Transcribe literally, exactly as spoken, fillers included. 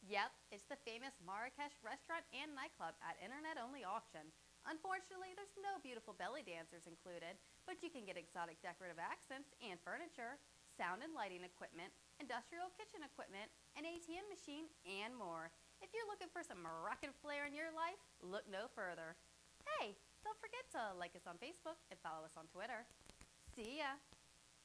Yep, it's the famous Marrakesh restaurant and nightclub at internet-only auction. Unfortunately, there's no beautiful belly dancers included, but you can get exotic decorative accents and furniture, sound and lighting equipment, industrial kitchen equipment, an A T M machine, and more. If you're looking for some Moroccan flair in your life, look no further. Hey, don't forget to like us on Facebook and follow us on Twitter. See ya!